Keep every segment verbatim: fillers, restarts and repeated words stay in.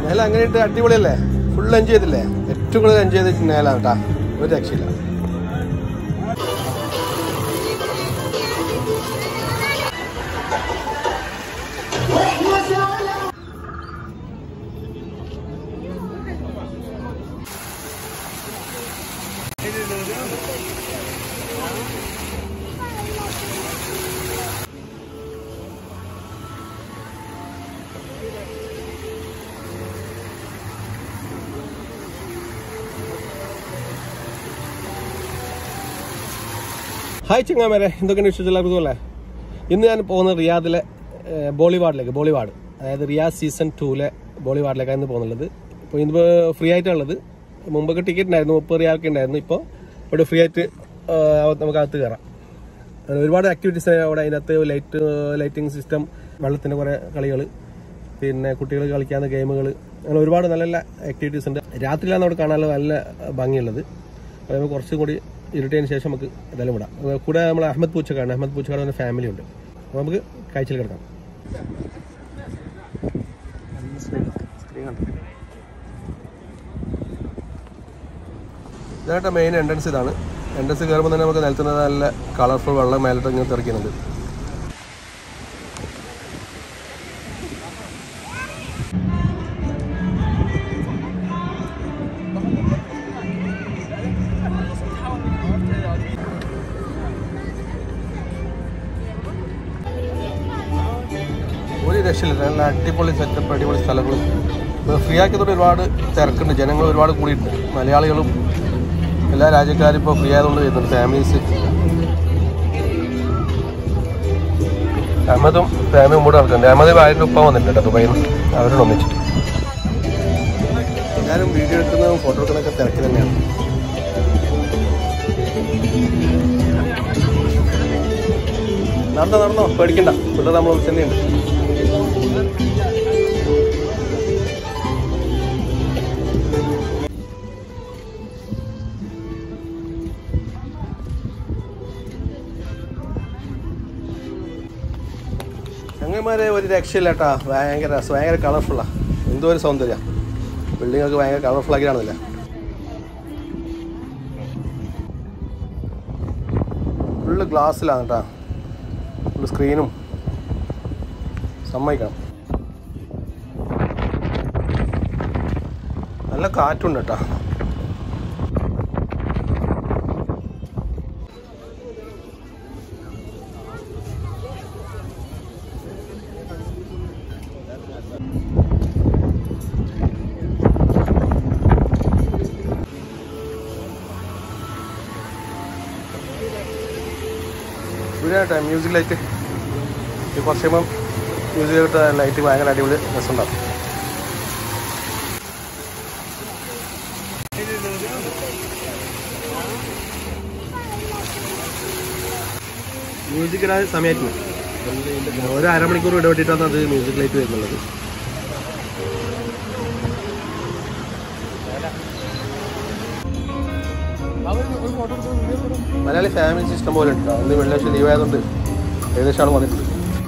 നേല അങ്ങനെ അടിപൊളിയല്ലേ? Full enjoy ചെയ്തില്ലേ? ഏറ്റവും കൂടുതൽ എൻജോയ് ചെയ്തിട്ട് നേലാണ് കേട്ടാ, ഒരു രക്ഷയില്ല. ഹായ് ചങ്ങാമേരെ, എന്തൊക്കെയാണ് വിശേഷം? എല്ലാവർക്കും അല്ലേ? ഇന്ന് ഞാൻ പോകുന്നത് റിയാദിലെ ബോളിവാഡിലേക്ക്. ബോളിവാഡ് അതായത് റിയാദ് സീസൺ ടൂവിലെ ബോളിവാഡിലേക്കാണ് ഇന്ന് പോകുന്നുള്ളത്. ഇപ്പോൾ ഇന്നിപ്പോൾ ഫ്രീ ആയിട്ടുള്ളത്. മുമ്പൊക്കെ ടിക്കറ്റ് ഉണ്ടായിരുന്നു, മുപ്പത് റിയാലൊക്കെ ഉണ്ടായിരുന്നു. ഇപ്പോൾ ഇവിടെ ഫ്രീ ആയിട്ട് നമുക്ക് അകത്ത് കയറാം. ഒരുപാട് ആക്ടിവിറ്റീസ് അവിടെ. അതിനകത്ത് ലൈറ്റ് ലൈറ്റിംഗ് സിസ്റ്റം, വെള്ളത്തിൻ്റെ കുറേ കളികൾ, പിന്നെ കുട്ടികൾ കളിക്കാവുന്ന ഗെയിമുകൾ, അങ്ങനെ ഒരുപാട് നല്ല നല്ല ആക്ടിവിറ്റീസ് ഉണ്ട്. രാത്രിയിലാണ് അവിടെ കാണാനുള്ള നല്ല ഭംഗിയുള്ളത്. അപ്പോൾ നമുക്ക് കുറച്ചും കൂടി ഇരുട്ടിയതിന് ശേഷം നമുക്ക് ഇതെല്ലാം വിടാം. കൂടെ നമ്മൾ അഹമ്മദ് പൂച്ചക്കാട് അഹമ്മദ് പൂച്ചക്കാട് ഫാമിലി ഉണ്ട്. അപ്പോൾ നമുക്ക് കാഴ്ചയിൽ കിടക്കാം. ഇതായിട്ട് മെയിൻ എൻട്രൻസ്. ഇതാണ് എൻട്രൻസ്. കയറുമ്പോൾ തന്നെ നമുക്ക് നിലത്തുന്നത് നല്ല കളർഫുൾ വെള്ളം മേലോട്ട് ഇങ്ങനെ തെറിക്കുന്നുണ്ട്. ഒരു രക്ഷയില്ല, നല്ല അടിപൊളി സെറ്റപ്പ്, അടിപൊളി സ്ഥലങ്ങളും. ഫ്രീ ആക്കിയതോടെ ഒരുപാട് തിരക്കുണ്ട്, ജനങ്ങൾ ഒരുപാട് കൂടിയിട്ടുണ്ട്. മലയാളികളും എല്ലാ രാജ്യക്കാരും ഇപ്പോൾ ഫ്രീ ആയതുകൊണ്ട് വരുന്നുണ്ട്, ഫാമിലീസ്. അഹമ്മദും ഫാമിലി മുമ്പോട്ട് നടക്കുന്നുണ്ട്. അഹമ്മദ് ഭാര്യൻ്റെ ഉപ്പ വന്നിട്ടുണ്ട് ദുബൈയിൽ നിന്ന്, അവരോട് ഒന്നിച്ചിട്ട്. എല്ലാവരും വീഡിയോ എടുക്കുന്നതും ഫോട്ടോ എടുക്കുന്നതൊക്കെ തിരക്ക് തന്നെയാണ്. നടന്നോ നടന്നോ, പേടിക്കണ്ട, ഇവിടെ നമ്മൾ വിളിച്ചെന്നെയുണ്ട്. ചങ്ങന്മാരെ ഒരു രക്ഷയില്ല കേട്ടാ, ഭയങ്കര രസം, ഭയങ്കര കളർഫുള്ളാണ്. എന്തോ ഒരു സൗന്ദര്യം, ബിൽഡിങ്ങൊക്കെ ഭയങ്കര കളർഫുൾ ആക്കിയാണെന്നില്ല. ഫുള്ള് ഗ്ലാസ്സിലാണ് കേട്ടാ, ഫുള്ള് സ്ക്രീനും. സമ്മതിക്കണം, നല്ല കാറ്റുണ്ട് കേട്ടാ. ഇവിടെ മ്യൂസിക് ലൈറ്റ്, ഈ കുറച്ച് കഴിയുമ്പം മ്യൂസിക് ഇട്ട ലൈറ്റ് ഭയങ്കര അടിപൊളി രസമുണ്ടാകും. മ്യൂസിക് ഇടാൻ സമയമായിട്ടില്ല, ഒരു അരമണിക്കൂർ ഇടപെട്ടിട്ടാണ് അത് മ്യൂസിക് ലൈറ്റ് വരുന്നുള്ളത്. മലയാളി ഫാമിലി ഇഷ്ടം പോലെ ഉണ്ട്. അന്ന് വെള്ളിയാഴ്ച ലീവ് ആയതുകൊണ്ട് ഏകദേശം ആൾ വന്നിട്ടുണ്ട്.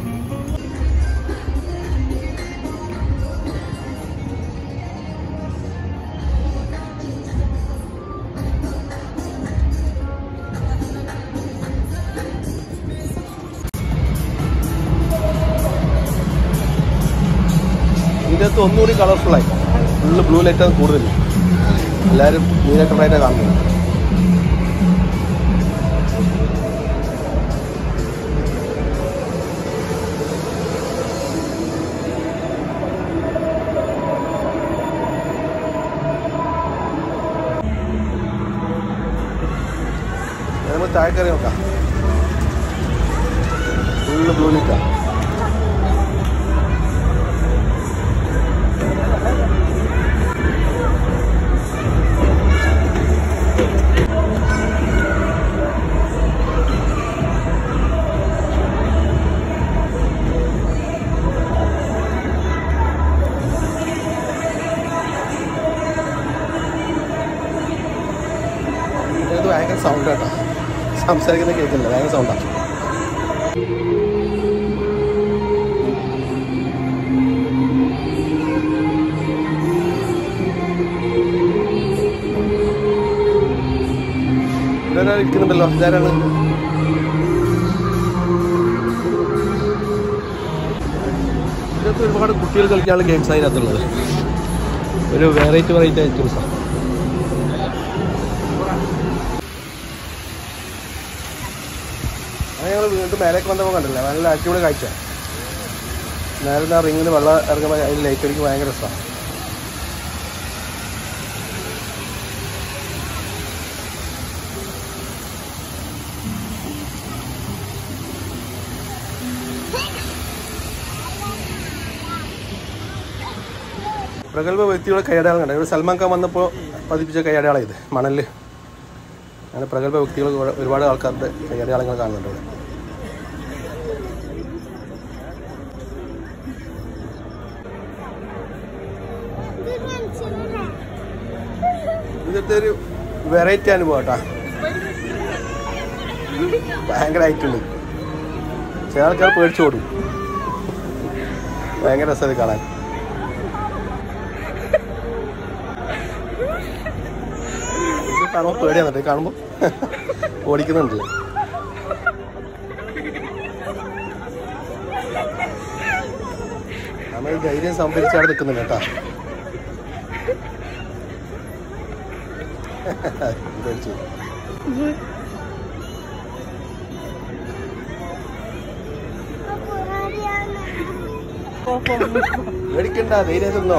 ഇതിനകത്ത് ഒന്നുകൂടി കളർഫുള്ളായി, ഫുള്ള് ബ്ലൂ ലൈറ്റാണ് കൂടുതൽ. എല്ലാവരും നീല കളറായിട്ടാണ് കാണുന്നത്. നമുക്ക് താഴെ കയറി നോക്കാം. ഫുള്ള് ബ്ലൂ ലൈറ്റാണ്. ഭയങ്കര സൗണ്ട് കേട്ടോ, സംസാരിക്കുന്ന കേൾക്കില്ല, ഭയങ്കര സൗണ്ടാണ്. ഇരിക്കുന്നുണ്ടല്ലോ. ഇതാരാണ്? ഇതിനകത്ത് ഒരുപാട് കുട്ടികൾ കളിക്കാനുള്ള ഗെയിംസ് അതിനകത്തുള്ളത്. ഒരു വെറൈറ്റി വെറൈറ്റി ഐറ്റംസാണ്. അത് ഞങ്ങൾ വീണ്ടും മേലേക്ക് വന്നപ്പോൾ കണ്ടില്ല, നല്ല അടിപൊളി കാഴ്ച. നേരത്തെ ആ റിങ്ങിന് വെള്ളം ഇറങ്ങുമ്പോൾ അതിൽ ലൈറ്റ് അടിക്ക് ഭയങ്കര രസമാണ്. പ്രഗത്ഭ വ്യക്തിയുടെ കൈയടയാളം കണ്ട. ഇവിടെ സൽമാൻ ഖാൻ വന്നപ്പോൾ പതിപ്പിച്ച കൈയടയാളം ഇത് മണലിൽ. അങ്ങനെ പ്രഗത്ഭ വ്യക്തികൾ ഒരുപാട് ആൾക്കാരുടെ കൈയടയാളങ്ങൾ കാണുന്നുണ്ട് ഇവിടെ. ഇതൊക്കെ ഒരു വെറൈറ്റി അനുഭവം കേട്ടോ. ഭയങ്കരമായിട്ടുണ്ട്. ചില ആൾക്കാർ പേടിച്ചു ഓടും. ഭയങ്കര രസമാണ് കാണാൻ. കാണുമ്പോൾ പേടിയാന്നിട്ട് കാണുമ്പോൾ ഓടിക്കുന്നുണ്ട്. നമ്മൾ ഈ ധൈര്യം സംഭരിച്ചാണ് നിൽക്കുന്നുണ്ട് കേട്ടോ. പേടിച്ചു പേടിക്കണ്ട, ധൈര്യം തിന്നോ.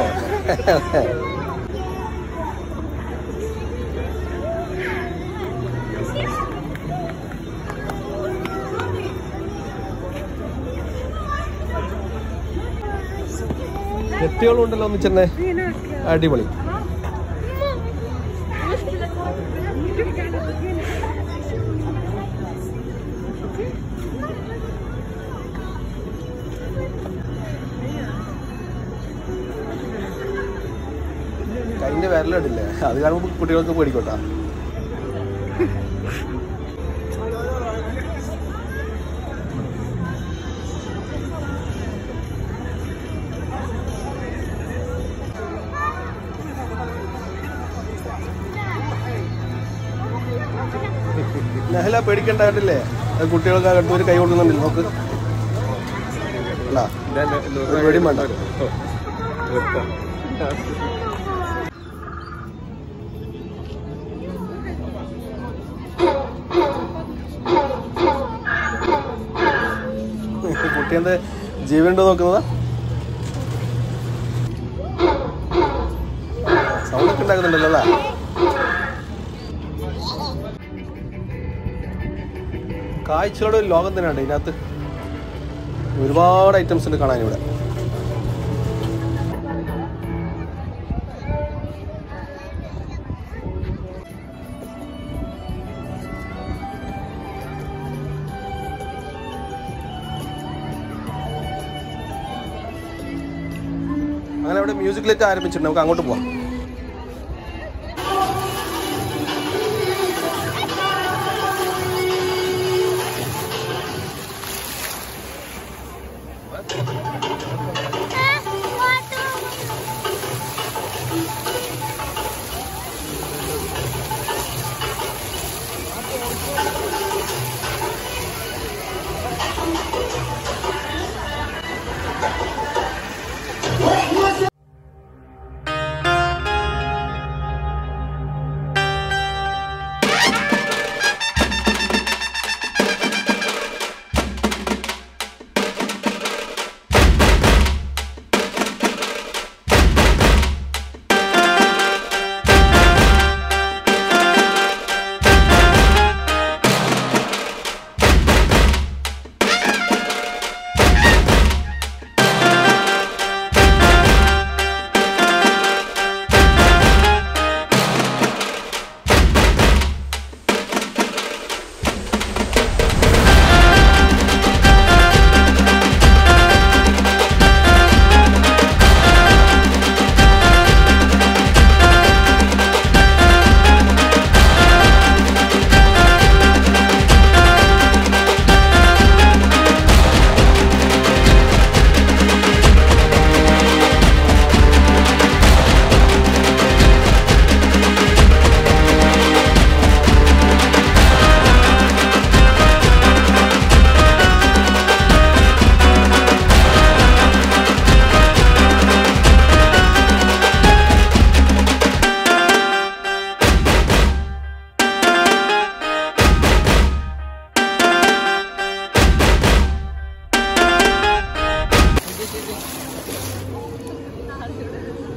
നെറ്റുകളും ഉണ്ടല്ലോ ഒന്നിച്ചെന്നെ, അടിപൊളി. കൈൻ്റെ വിരലിടില്ലേ, അത് കാണുമ്പോൾ കുട്ടികൾക്ക് പേടിക്കോട്ടാ. നഹല പേടിക്കണ്ടായിട്ടില്ലേ, അത് കുട്ടികൾക്ക് അടുത്ത് ഒരു കൈ കൊടുക്കുന്നുണ്ടല്ലോ. നോക്ക് പേടി വേണ്ട. കുട്ടി എന്താ ജീവനുണ്ടോ നോക്കുന്നതാ? സൗണ്ട് ഒക്കെ ഉണ്ടാക്കുന്നുണ്ടല്ലോ അല്ലേ? കാഴ്ചകളുടെ ഒരു ലോകം തന്നെയുണ്ട് ഇതിനകത്ത്. ഒരുപാട് ഐറ്റംസ് ഉണ്ട് കാണാൻ ഇവിടെ. അങ്ങനെ അവിടെ മ്യൂസിക് ലൈറ്റ് ആരംഭിച്ചിട്ടുണ്ട്. നമുക്ക് അങ്ങോട്ട് പോവാം.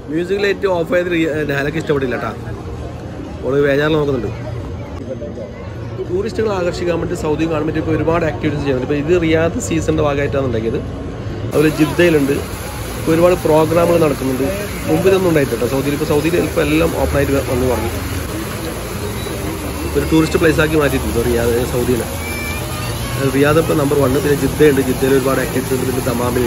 മ്യൂസിക് ലൈറ്റ് ഓഫ് ചെയ്ത് ഞാനൊക്കെ ഇഷ്ടപ്പെട്ടില്ല കേട്ടോ. ഓള് വേജാറിൽ നോക്കുന്നുണ്ട്. ടൂറിസ്റ്റുകളെ ആകർഷിക്കാൻ വേണ്ടി സൗദി ഗവൺമെൻറ് ഇപ്പോൾ ഒരുപാട് ആക്ടിവിറ്റീസ് ചെയ്യുന്നുണ്ട്. ഇപ്പോൾ ഇത് റിയാദ് സീസണിൻ്റെ ഭാഗമായിട്ടാണ് ഉണ്ടാക്കിയത്. അതുപോലെ ജിദ്ദയിലുണ്ട്. ഇപ്പോൾ ഒരുപാട് പ്രോഗ്രാമുകൾ നടക്കുന്നുണ്ട്. മുമ്പിലൊന്നും ഉണ്ടായിട്ടില്ല സൗദിയിൽ. ഇപ്പോൾ സൗദിയിൽ ഇപ്പോൾ എല്ലാം ഓപ്പണായിട്ട് വന്ന് പറഞ്ഞു. ഒരു ടൂറിസ്റ്റ് പ്ലേസാക്കി മാറ്റിയിട്ടുണ്ട് റിയാദ് സൗദിയിൽ. റിയാദ് ഇപ്പോൾ നമ്പർ വണ്ണ്. പിന്നെ ജിദ്ദയുണ്ട്. ജിദ്ദയിൽ ഒരുപാട് ആക്ടിവിറ്റീസ് ഉണ്ട്. പിന്നെ ദമാമിൽ.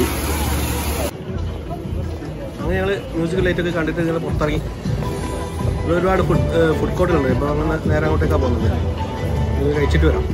അങ്ങനെ ഞങ്ങൾ മ്യൂസിക് ലൈറ്റൊക്കെ കണ്ടിട്ട് ഞങ്ങൾ പുറത്തിറങ്ങി. ഇവിടെ ഒരുപാട് ഫുഡ് ഫുഡ് കോർട്ടുകളുണ്ട്. ഇപ്പോൾ അങ്ങനെ നേരെ അങ്ങോട്ടേക്കാണ് പോകുന്നത്. ഇത് കഴിച്ചിട്ട് വരാം.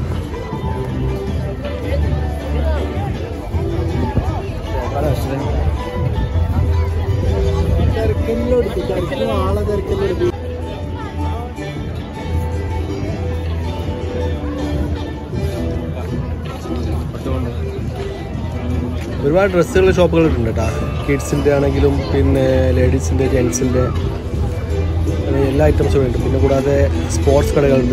ഒരുപാട് ഡ്രസ്സുകളുടെ ഷോപ്പുകൾ ഉണ്ട് കേട്ടോ. കിഡ്സിൻ്റെ ആണെങ്കിലും പിന്നെ ലേഡീസിൻ്റെ ജെൻസിൻ്റെ എല്ലാ ഐറ്റംസും ഉണ്ട്. പിന്നെ കൂടാതെ സ്പോർട്സ് കടകളുണ്ട്.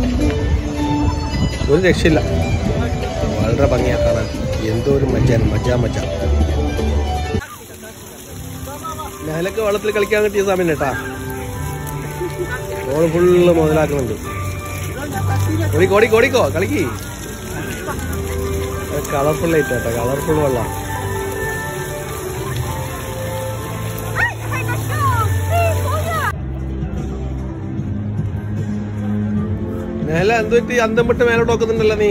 ഒരു രക്ഷയില്ല. വളരെ ഭംഗിയാണ് കാണാൻ. എന്തോ ഒരു മജാൻ മജാ മജ. ഞാനൊക്കെ വെള്ളത്തിൽ കളിക്കാൻ കിട്ടിയ സമയം കേട്ടാ. ഓള് ഫുള്ള് മുതലാക്കുന്നുണ്ട്. ഓടിക്കോ ഓടിക്കോ ഓടിക്കോ കളിക്ക്. കളർഫുൾ ലൈറ്റ് കേട്ടോ. കളർഫുൾ വെള്ളം. നേല എന്തുപറ്റി അന്തം വിട്ട് മേലോട്ട് നോക്കുന്നുണ്ടല്ലോ നീ.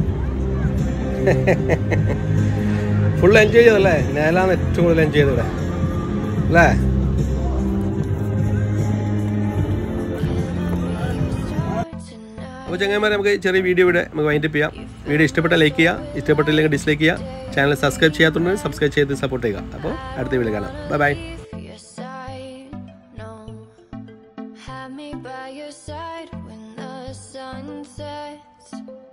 ഫുൾ എൻജോയ് ചെയ്തല്ലേ? നേലാണ് ഏറ്റവും കൂടുതൽ എൻജോയ് ചെയ്തവിടെ അല്ലേ? അപ്പോൾ ചങ്ങന്മാരെ നമുക്ക് ചെറിയ വീഡിയോ ഇവിടെ നമുക്ക് വൈൻഡപ്പ് ചെയ്യാം. വീഡിയോ ഇഷ്ടപ്പെട്ടാൽ ലൈക്ക് ചെയ്യുക, ഇഷ്ടപ്പെട്ടില്ലെങ്കിൽ ഡിസ്ലൈക്ക് ചെയ്യുക. ചാനൽ സബ്സ്ക്രൈബ് ചെയ്യാത്തുണ്ടെങ്കിൽ സബ്സ്ക്രൈബ് ചെയ്ത് സപ്പോർട്ട് ചെയ്യുക. അപ്പോൾ അടുത്ത വീഡിയോ കാണാം. Bye bye. Have me by your side when the sun sets.